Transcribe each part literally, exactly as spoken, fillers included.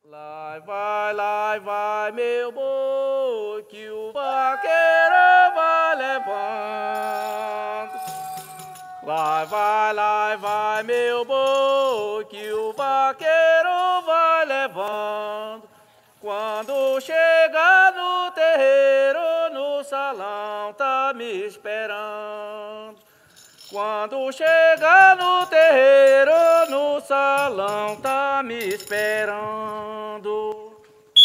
Lá vai, lá vai meu boi, que o vaqueiro vai levando. Lá vai, lá vai meu boi, que o vaqueiro vai levando. Quando chega no terreiro, no salão tá me esperando. Quando chega no terreiro, no salão tá me esperando.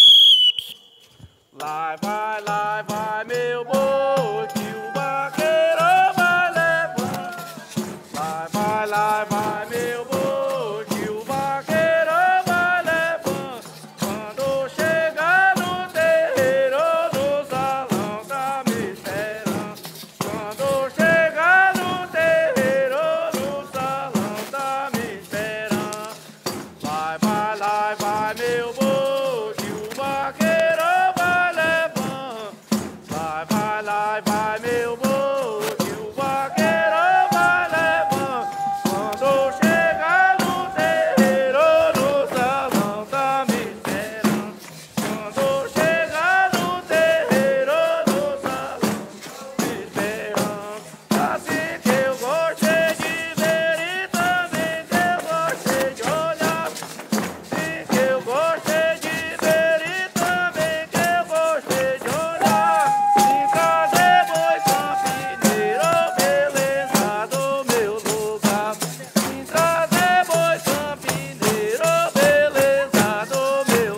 Lá vai, lá vai meu boi, que o vaqueiro vai levando. Lá vai, lá vai meu boi, que o vaqueiro vai levando. Quando chega no terreiro, no salão tá me esperando. Quando chega no terreiro, no salão tá me esperando. Lá vai, lá vai meu boi, que o vaqueiro vai levando. Lá vai, lá vai meu boi, que o vaqueiro vai levando. Quando chega no terreiro, no salão tá me esperando. Quando chega no terreiro, no salão me esperando. Assim que eu gostei de ver e também que eu gostei de olhar. Assim que eu gostei de ver e também que eu gostei de olhar. Em casa é boi campineiro, beleza do meu lugar. Em trazer boi campineiro, beleza do meu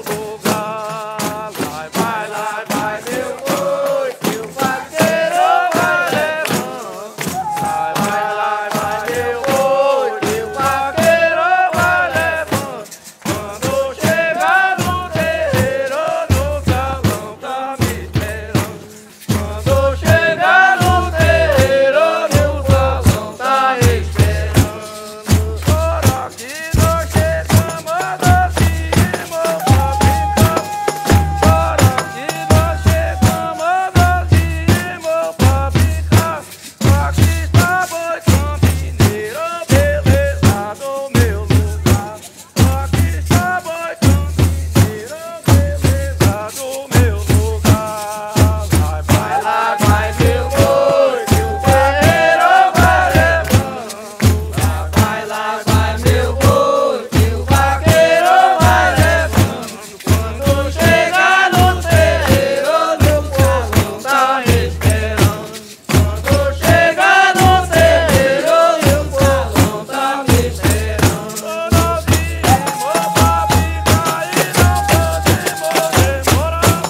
lugar. Vai, vai, vai, vai meu boi, que o vaqueiro vai levando. Vai, vai, vai, vai meu boi, que o vaqueiro vai levando. Quando chega no terreiro, no salão tá me esperando. Quando chega no terreiro, no salão tá esperando. Ora que nós chegamos assim, irmão, pra brincar. Ora que nós chegamos assim, irmão, pra brincar. Aqui está boi campineiro, beleza do meu lugar. Aqui está boi campineiro, beleza do meu lugar. Vai, vai, lá vai meu boi, que o vaqueiro vai levando. Lá vai, lá vai meu boi, que o vaqueiro vai levando. Quando chega no terreiro, no salão tá esperando. Quando chega no terreiro, no salão tá me esperando. Nós viemos pra brincar e não podemos demorar.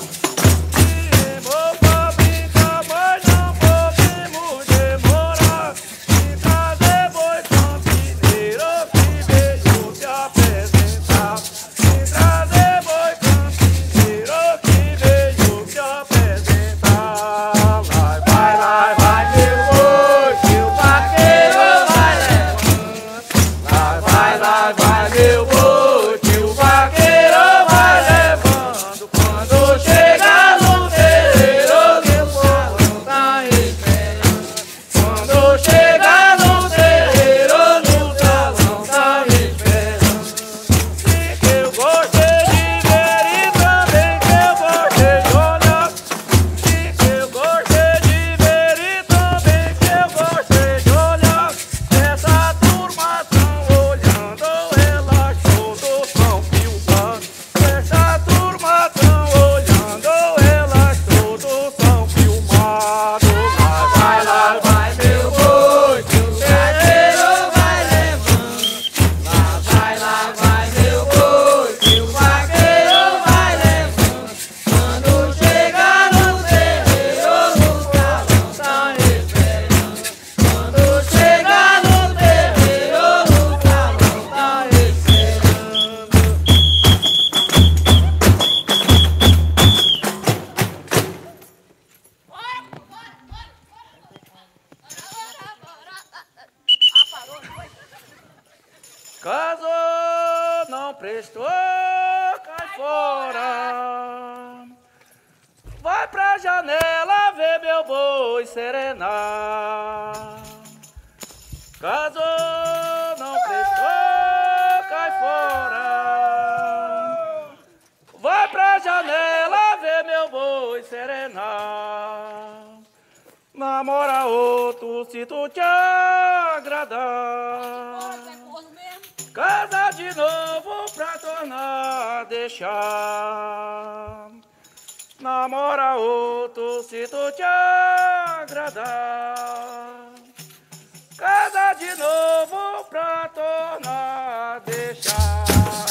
Viemos pra brincar, mas não podemos demorar. Em trazer boi campineiro que veio te apresentar. Em trazer boi campineiro que veio te apresentar. Vai, vai, vai, vai meu boi, que o vaqueiro vai levando. Vai, vai, vai, vai meu boi, que o vaqueiro vai levando. Quando chega no terreiro, no salão tá esperando. Quando chega no terreiro, no salão tá esperando. Sim que eu gostei de ver e também que eu gostei de olhar. Sim que eu gostei de ver e também que eu gostei de olhar. Essa turma tão olhando, elas todos tão filmando. Essa turma tão olhando, elas todos tão filmando. Vai, vai, lá vai meu boi, que o vaqueiro vai levando. Lá vai, lá vai meu boi, que o vaqueiro vai levando. Quando chega no terreiro, no salão tá esperando. Quando chega no terreiro, no salão tá esperando. Caso não prestou, cai fora. Vai pra janela ver meu boi serenar. Caso não prestou, cai fora. boi serenar. Namora outro se tu te agradar. Casa de novo pra tornar a deixar. Namora outro se tu te agradar. Casa de novo pra tornar a deixar.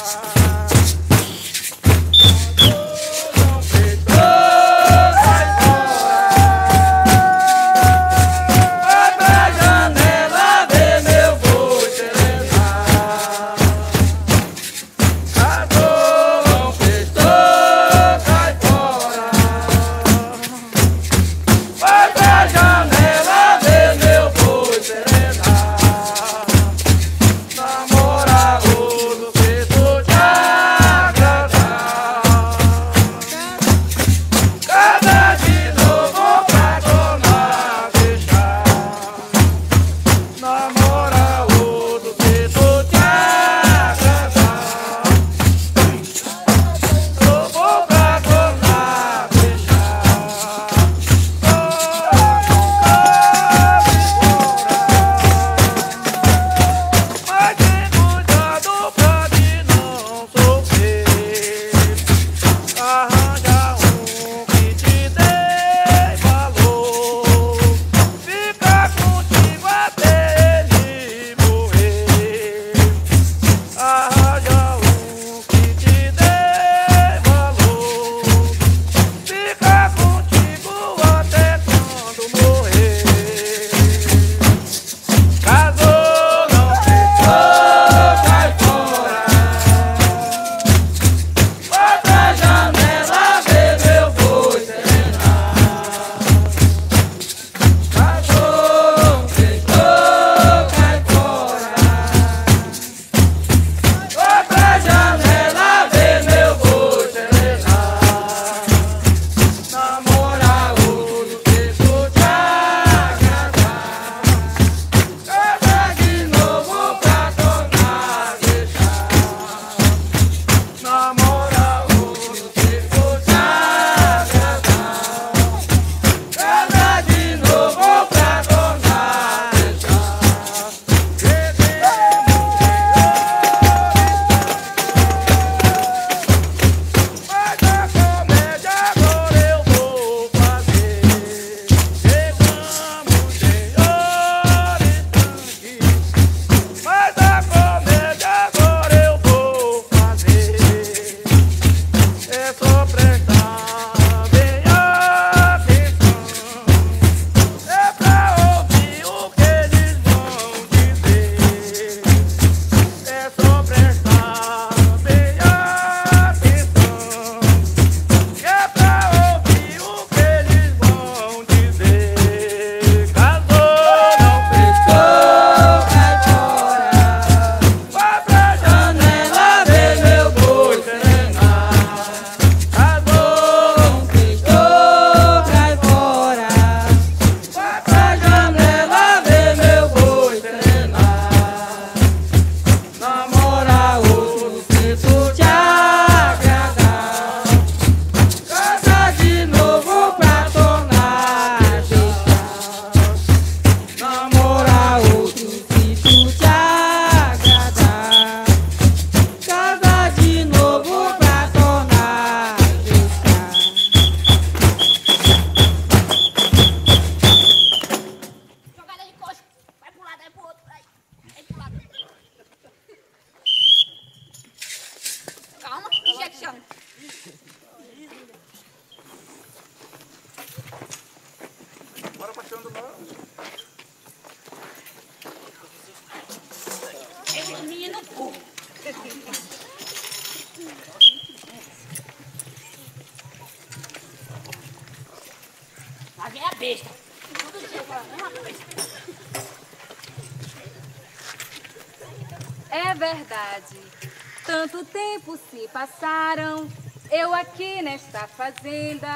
É verdade, tanto tempo se passaram, eu aqui nesta fazenda,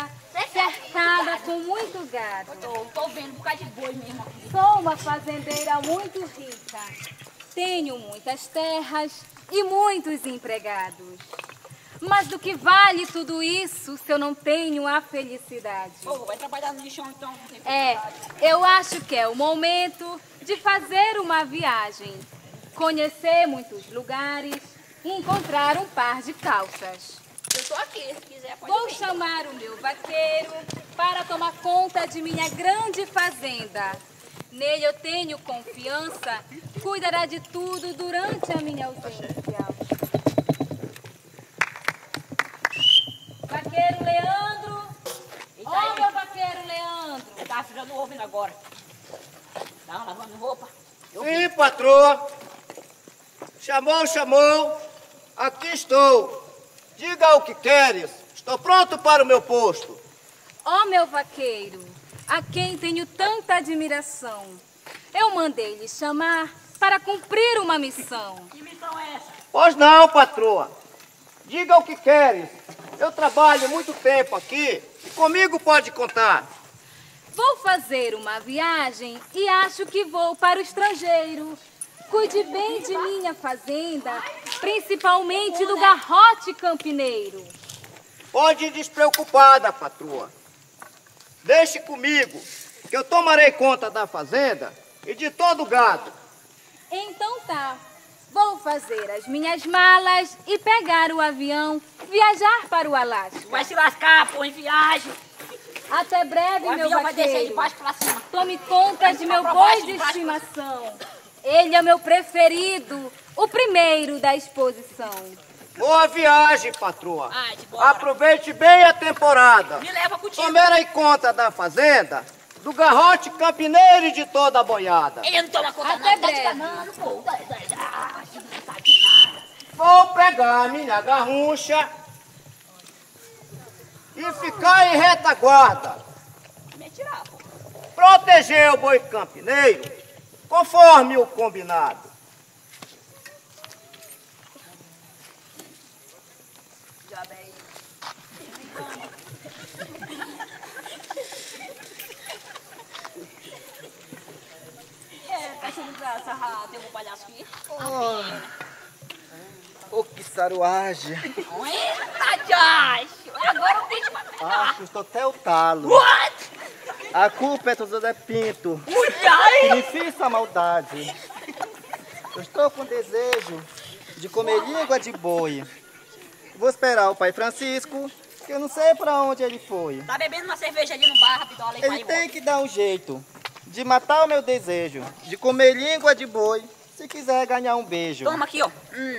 cercada com muito gado. Tô, tô vendo um bocado de boi mesmo aqui. Sou uma fazendeira muito rica, tenho muitas terras e muitos empregados. Mas do que vale tudo isso se eu não tenho a felicidade? Pô, vai trabalhar no lixão então. Não tem É, eu acho que é o momento de fazer uma viagem, conhecer muitos lugares e encontrar um par de calças. Eu tô aqui, se quiser pode Vou vir. chamar o meu vaqueiro para tomar conta de minha grande fazenda. Nele eu tenho confiança, cuidará de tudo durante a minha ausência. Vaqueiro Leandro! Eita Ó, aí. meu vaqueiro Leandro! Eu tava tirando ovo ainda agora. Tá lavando roupa. Sim, patroa. Chamou, chamou. Aqui estou. Diga o que queres. Estou pronto para o meu posto. Ó, meu vaqueiro, a quem tenho tanta admiração, eu mandei lhe chamar para cumprir uma missão. Que missão é essa? Pois não, patroa. Diga o que queres. Eu trabalho muito tempo aqui e comigo pode contar. Vou fazer uma viagem e acho que vou para o estrangeiro. Cuide bem de minha fazenda, principalmente do garrote campineiro. Pode ir despreocupada, patroa. Deixe comigo, que eu tomarei conta da fazenda e de todo o gado. Então tá, vou fazer as minhas malas e pegar o avião, viajar para o Alasca. Vai se lascar, pô, em viagem. Até breve, O meu avião vai descer de vaqueiro. baixo pra cima. Tome conta de meu pra boi baixo, de de baixo pra- estimação. Ele é meu preferido, o primeiro da exposição. Boa viagem, patroa. Ai, de boa. Aproveite bem a temporada. Me leva contigo. Tomarei conta da fazenda, do garrote campineiro e de toda a boiada. Ele não toma conta Até não, tá te breve. enganando, pô. Ah, não sabe de nada. Vou pegar minha garrucha e ficar em retaguarda. Me tirar, pô. Proteger o boi campineiro, conforme o combinado. Já bem. É, tá achando graça, ah, tem um palhaço aqui. Ô, que saruagem. Eita, Josh! Agora o bicho vai pegar. Acho, estou até o talo. What? A culpa é do Zé Pinto, que Mulher! me fez essa maldade. Eu estou com desejo de comer língua de boi. Vou esperar o pai Francisco, que eu não sei para onde ele foi. Tá bebendo uma cerveja ali no bar, rapidola, e vai Ele embora. tem que dar um jeito de matar o meu desejo de comer língua de boi, se quiser ganhar um beijo. Toma aqui, ó. Hum.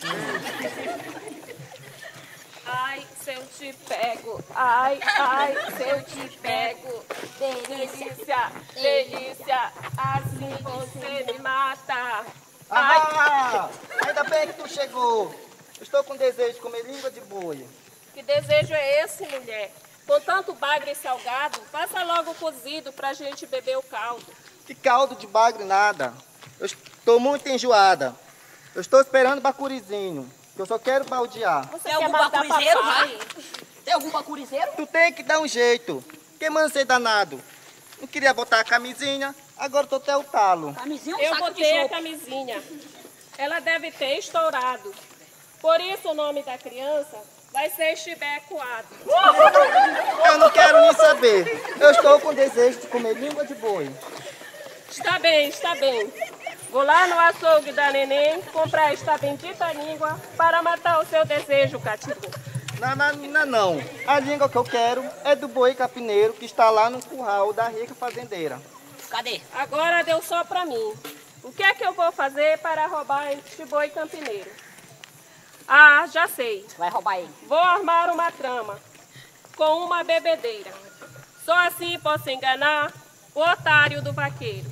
Ai, se eu te pego, ai, ai, se eu te pego, delícia, delícia, assim você me mata. Ai, Ah, ainda bem que tu chegou. Eu estou com desejo de comer língua de boi. que desejo é esse, mulher? Com tanto bagre salgado, faça logo cozido pra gente beber o caldo. Que caldo de bagre nada. Eu estou muito enjoada. Eu estou esperando bacurizinho, que eu só quero baldear. Você Tem quer algum matar bacurizeiro, papai? Tem algum bacurizeiro? Tu tem que dar um jeito. Que mancei danado. Não queria botar a camisinha, agora tô até o talo. Camisinha, um Eu saco de botei a sopa. camisinha. Ela deve ter estourado. Por isso o nome da criança vai ser Chibecoado. Eu não quero nem saber. Eu estou com desejo de comer língua de boi. Está bem, está bem. Vou lá no açougue da neném comprar esta bendita língua para matar o seu desejo, cativo. Não, não, não, não. A língua que eu quero é do boi capineiro que está lá no curral da rica fazendeira. Cadê? Agora deu só para mim. O que é que eu vou fazer para roubar este boi campineiro? Ah, já sei. Vai roubar ele. Vou armar uma trama com uma bebedeira. Só assim posso enganar o otário do vaqueiro.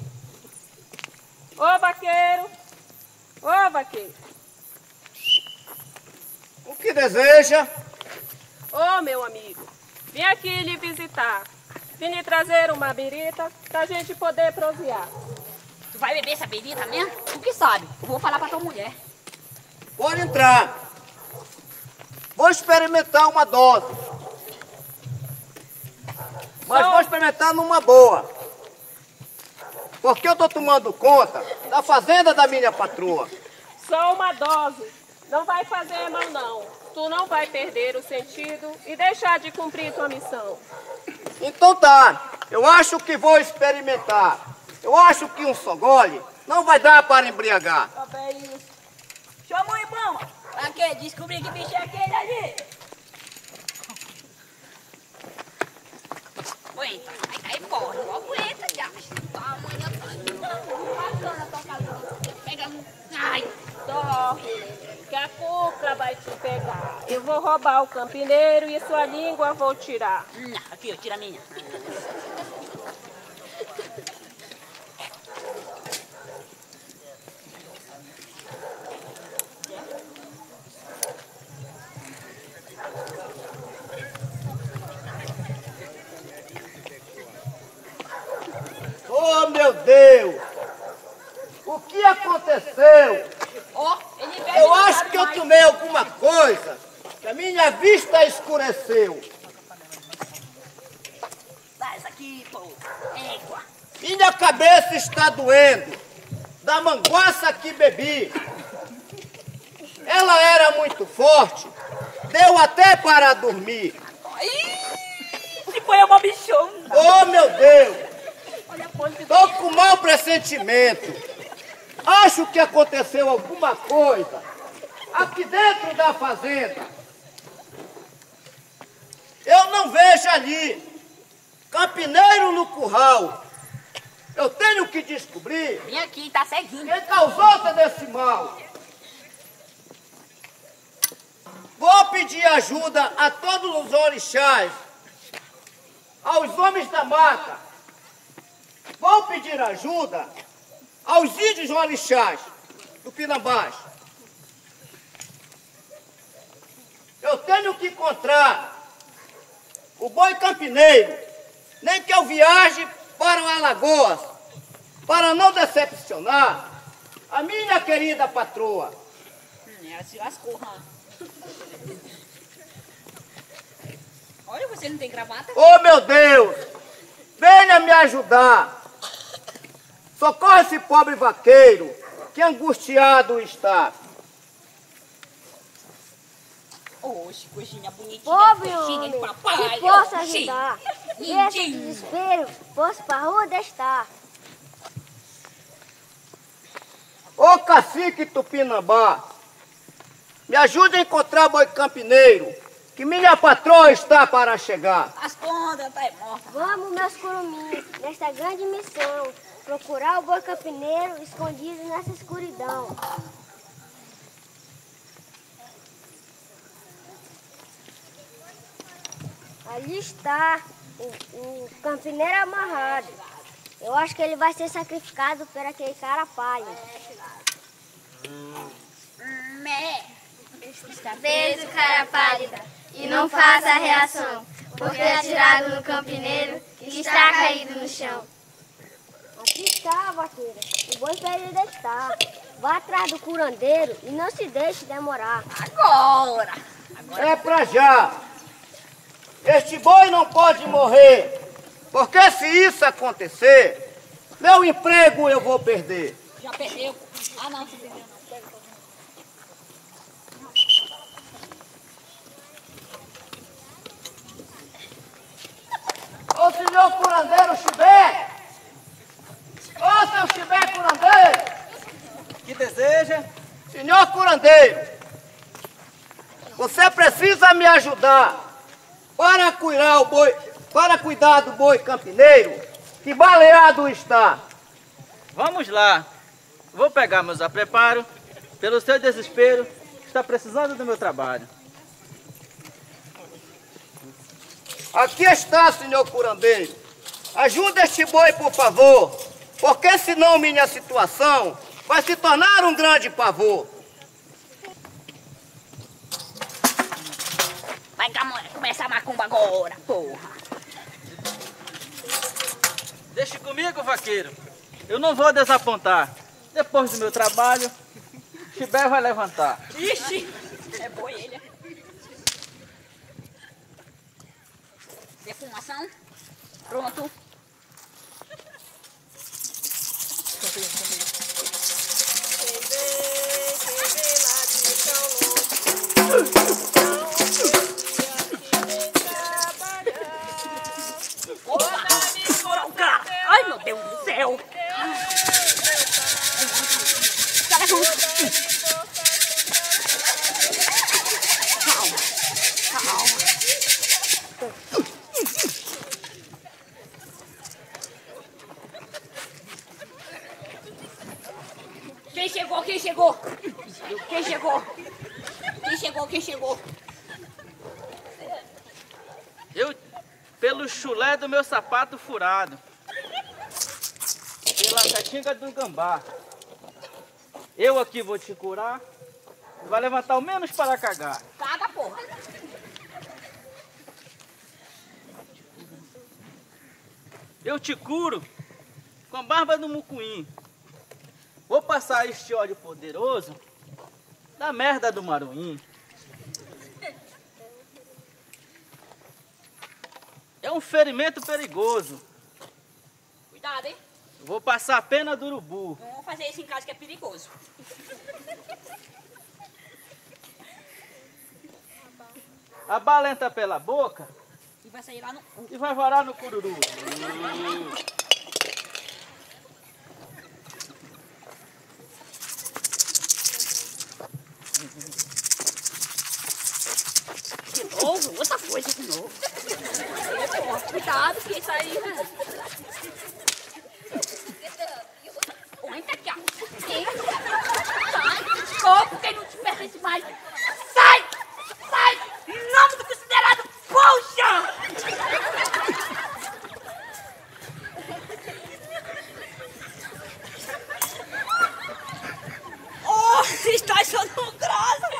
Ô vaqueiro! Ô vaqueiro! O que deseja? Ô meu amigo, vim aqui lhe visitar. Vim lhe trazer uma birita pra gente poder prosear. Tu vai beber essa bebida mesmo? Tu que sabe? Eu vou falar pra tua mulher. Pode entrar. Vou experimentar uma dose. Mas vou experimentar numa boa. Porque eu estou tomando conta da fazenda da minha patroa. Só uma dose. Não vai fazer mal não. tu não vai perder o sentido e deixar de cumprir tua missão. Então tá, eu acho que vou experimentar. Eu acho que um só gole não vai dar para embriagar. Tá bem isso. Chama o irmão. Pra quê? Descobrir que bicho é aquele ali. Aguenta, vai cair fora. Aguenta, já. Pega. Ai, Dorme, que a cuca vai te pegar. Eu vou roubar o campineiro e sua língua vou tirar. não, aqui, ó, tira a minha. Oh, meu Deus! O que aconteceu? Ó, ele pega. Eu acho que eu tomei alguma coisa, que a minha vista escureceu. Dá essa aqui, pô. Égua. Minha cabeça está doendo, da manguaça que bebi. Ela era muito forte, deu até para dormir. Ih, se foi uma bichona. Oh, meu Deus! Olha a ponte. Estou com mau pressentimento. Acho que aconteceu alguma coisa aqui dentro da fazenda. Eu não vejo ali campineiro no curral. Eu tenho que descobrir Vem aqui, tá ceguinho. quem causou todo esse mal. Vou pedir ajuda a todos os orixás, aos homens da mata. Vou pedir ajuda aos índios orixás do Pinambás. Eu tenho que encontrar o boi campineiro, nem que eu viaje para o Alagoas, para não decepcionar a minha querida patroa. Hum, ela se lascou, hã? Olha, você não tem gravata? Oh, meu Deus! Venha me ajudar! Socorre esse pobre vaqueiro, que angustiado está. Oxe, coxinha bonitinha. Pobre coxinha homem, de papai. que posso Oxi. ajudar. Nesse Lindinho. desespero, posso pra rua destar. Ô cacique Tupinambá, me ajude a encontrar boi campineiro, que minha patroa está para chegar. As pontas, tá morta. Vamos, meus curumins, nesta grande missão, procurar o boi campineiro escondido nessa escuridão. Ali está o, o campineiro amarrado. Eu acho que ele vai ser sacrificado por aquele cara palha. Mé. Veja o cara pálida e não faça reação, porque é atirado no campineiro que está caído no chão. Aqui está, vaqueira. O boi ferido está. Vá atrás do curandeiro e não se deixe demorar. Agora. É pra já. Este boi não pode morrer, porque se isso acontecer, meu emprego eu vou perder. Já perdeu. Ah, não, você perdeu não. Ô senhor curandeiro Chibé! Ô seu Chibé curandeiro! Que deseja? Senhor curandeiro, você precisa me ajudar para cuidar, o boi, para cuidar do boi campineiro que baleado está. Vamos lá. Vou pegar meus apreparos. Pelo seu desespero, está precisando do meu trabalho. Aqui está, senhor curandeiro. Ajuda este boi, por favor, porque senão minha situação vai se tornar um grande pavor. Vai começar a macumba agora, porra. Deixe comigo, vaqueiro. Eu não vou desapontar. Depois do meu trabalho, Chibé vai levantar. Ixi, é boi ele. Defumação. Pronto. Quem vem, quem vem lá de São Louco. Quem chegou? Quem chegou? Quem chegou? Eu, pelo chulé do meu sapato furado. Pela catinga do gambá. Eu aqui vou te curar. Vai levantar o menos para cagar. Caga, porra. Eu te curo com a barba do mucuim. Vou passar este óleo poderoso da merda do maruim. É um ferimento perigoso. Cuidado, hein? Vou passar a pena do urubu. Não vamos fazer isso em casa que é perigoso. A bala entra pela boca E vai sair lá no cu. e vai varar no cururu. De novo? Outra coisa de novo. Porra, cuidado, que isso aí, né? Entra aqui, ó. Sai. Só porque não te pertence mais. Sai! Sai! Em nome do considerado, puxa! Oh, está achando graça!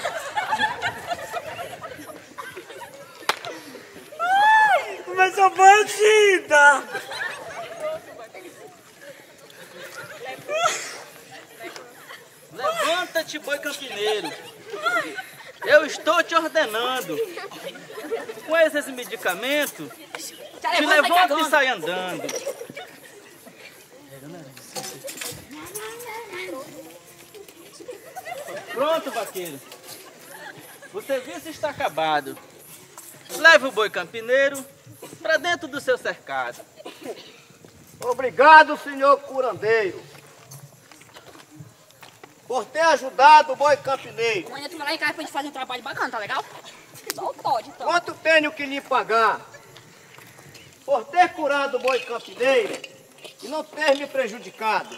Mas sou bandida! Levanta-te, boi campineiro. Eu estou te ordenando. Com esses medicamentos, te levanta e sai andando. Pronto, vaqueiro. O serviço está acabado. Leve o boi campineiro para dentro do seu cercado. Obrigado, senhor curandeiro, por ter ajudado o boi campineiro. Amanhã tu vai lá em casa pra gente fazer um trabalho bacana, tá legal? Só pode, então. Quanto tenho que lhe pagar por ter curado o boi campineiro e não ter me prejudicado?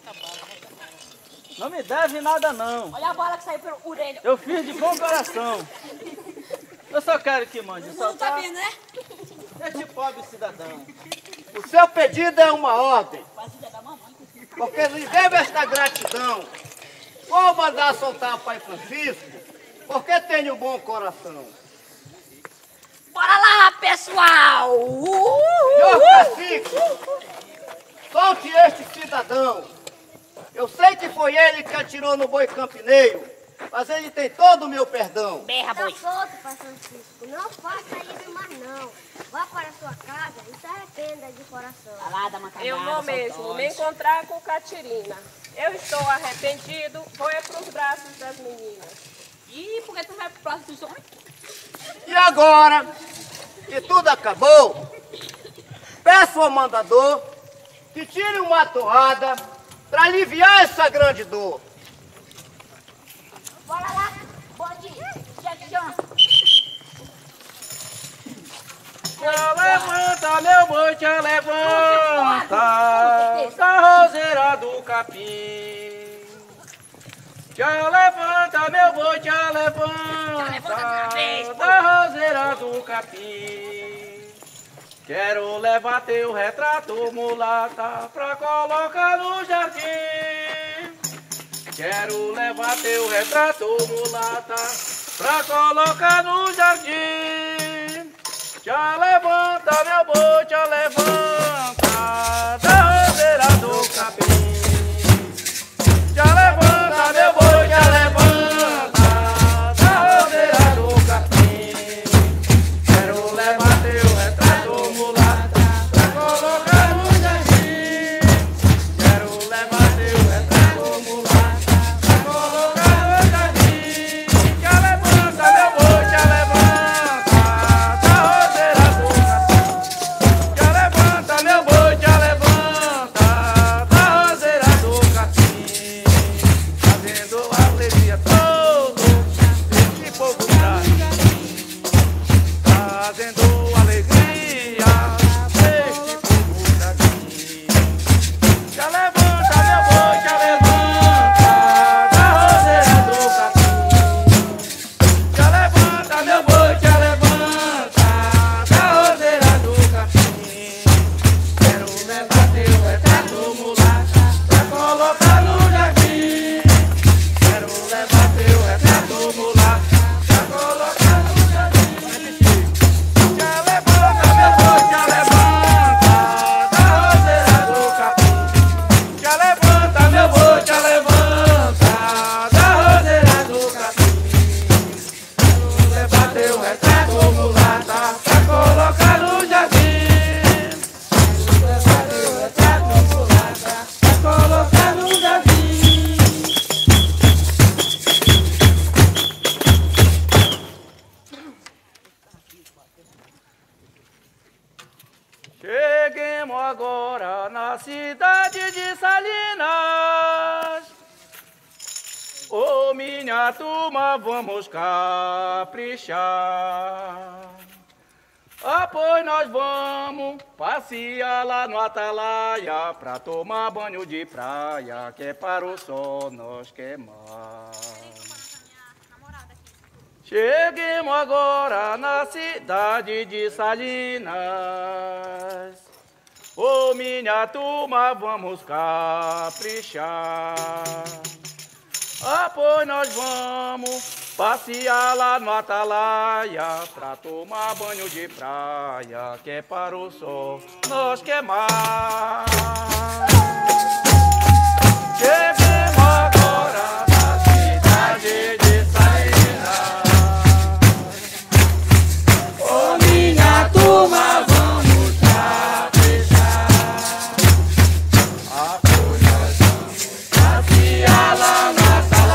Não me deve nada, não. Olha a bala que saiu pelo orelha. Eu fiz de bom coração. Eu só quero que mande Não tá soltar vendo, né? este pobre cidadão. O seu pedido é uma ordem, Fazida da mamãe. porque lhe devo esta gratidão. Vou mandar soltar o pai Francisco, porque tenho bom coração. Bora lá, pessoal! Senhor Francisco, solte este cidadão. Eu sei que foi ele que atirou no boi campineiro, mas ele tem todo o meu perdão. Berra, Tá boi. solto, pai Francisco. Não faça isso mais não. Vá para sua casa e se arrependa de coração. Vai lá, dá uma cagada. Eu vou mesmo soltões. me encontrar com Catirina. Eu estou arrependido, vou é pros braços das meninas. Ih, por que tu vai pro próximo dos homens? E agora que tudo acabou, peço ao mandador que tire uma toada para aliviar essa grande dor. Bora lá, bode. Jack Chan. Já levanta, meu boi, já levanta da roseira do capim. Já levanta, meu boi, já levanta da roseira do capim. Quero levar teu retrato, mulata, pra colocar no jardim. Quero levar teu retrato, mulata, pra colocar no jardim. Já levanta, meu boi, já levanta da roseira do capim. Já levanta, meu boi, já levanta da roseira do capim. Quero levar teu retrato, mulata, pra colocar no jardim. Quero levar teu retrato, mulata, pra colocar no jardim. Já levanta, meu boi, já Cheguemos agora na cidade de Salinas. Ô, minha turma, vamos caprichar. Ah, pois nós vamos passear lá no Atalaia pra tomar banho de praia, que é para o sol nós queimar. Cheguemos agora na cidade de Salinas. Ô, minha turma, vamos caprichar. Ah, pois nós vamos passear lá no Atalaia pra tomar banho de praia, que é para o sol nós queimar. Cheguemos agora na cidade de Salinas. Ô, minha turma, vamos caprichar. Ah, pois nós vamos passear lá no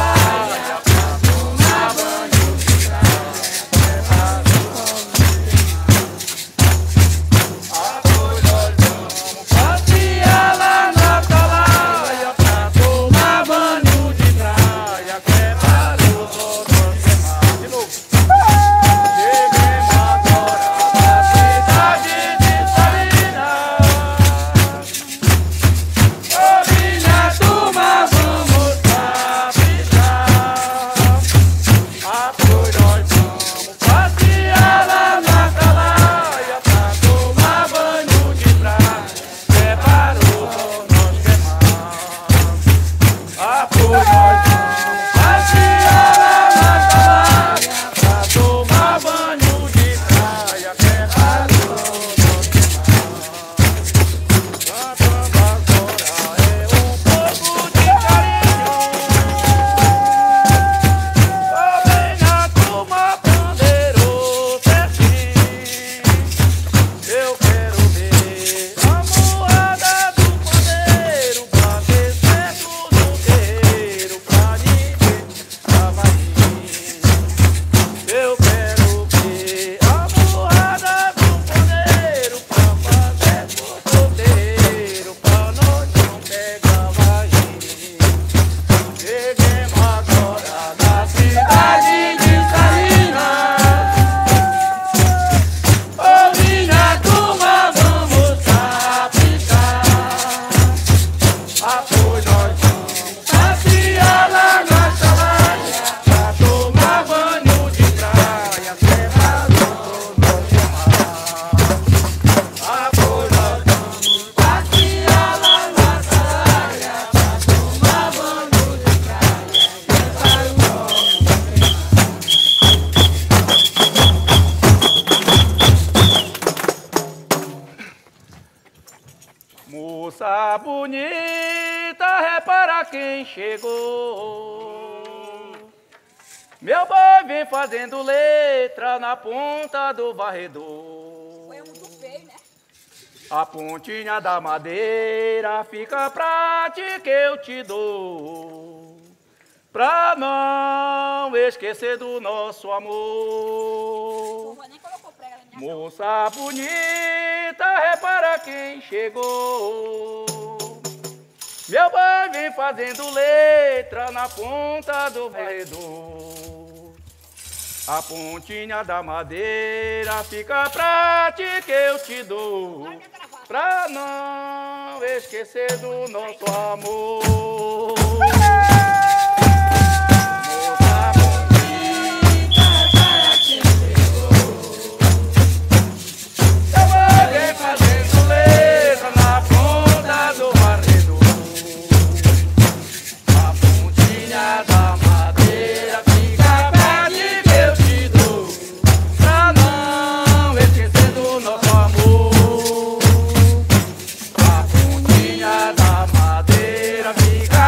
moça bonita, repara quem chegou. Meu boi vem fazendo letra na ponta do varredor. Foi muito feio, né? A pontinha da madeira fica pra ti que eu te dou, pra não esquecer do nosso amor. Nem colocou prega na minha Moça bonita, repara quem chegou. Meu boi vem fazendo letra na ponta do varredor. A pontinha da madeira fica pra ti que eu te dou, pra não esquecer do nosso amor. Fica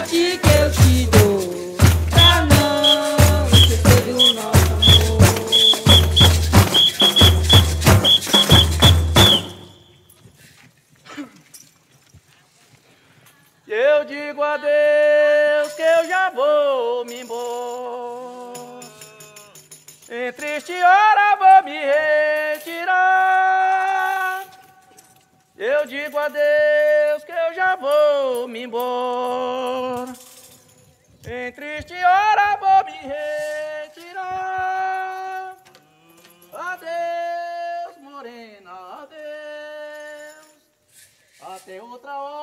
sorte que eu te dou, pra não esquecer do nosso amor. Eu digo adeus que eu já vou me embora. Em triste hora vou me retirar. Eu digo adeus que eu já vou me embora. Em triste hora vou me retirar. Adeus, morena, adeus. Até outra hora.